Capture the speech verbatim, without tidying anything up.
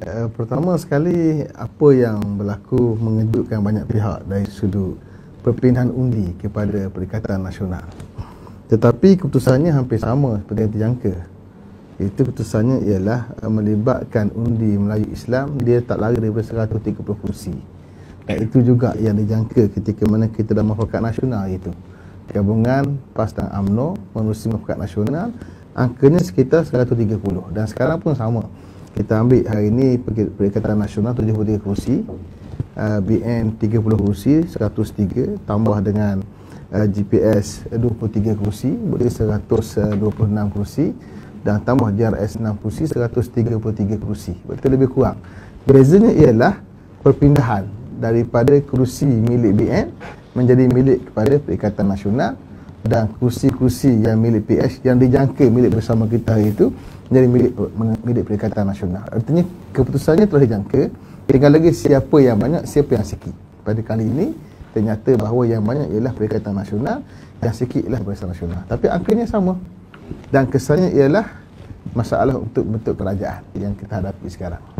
Uh, pertama sekali, apa yang berlaku mengejutkan banyak pihak dari sudut perpindahan undi kepada Perikatan Nasional. Tetapi keputusannya hampir sama seperti yang dijangka. Itu keputusannya ialah uh, melibatkan undi Melayu Islam, dia tak lari daripada seratus tiga puluh kursi. Dan itu juga yang dijangka ketika mana kita dah Muafakat Nasional itu. Gabungan PAS dan UMNO menerusi Muafakat Nasional, angkanya sekitar seratus tiga puluh, dan sekarang pun sama. Kita ambil hari ini Perikatan Nasional tujuh puluh tiga kursi, uh, B N tiga puluh kursi, seratus tiga, tambah dengan uh, G P S dua puluh tiga kursi, boleh seratus dua puluh enam kursi, dan tambah J R S enam kursi, seratus tiga puluh tiga kursi. Betul lebih kurang. Bezanya ialah perpindahan daripada kursi milik B N menjadi milik kepada Perikatan Nasional, dan kursi-kursi yang milik P S yang dijangka milik bersama kita hari itu menjadi milik milik Perikatan Nasional. Artinya keputusannya telah dijangka, tinggal lagi siapa yang banyak, siapa yang sikit. Pada kali ini ternyata bahawa yang banyak ialah Perikatan Nasional, yang sikit ialah Barisan Nasional. Tapi angkanya sama, dan kesannya ialah masalah untuk bentuk kerajaan yang kita hadapi sekarang.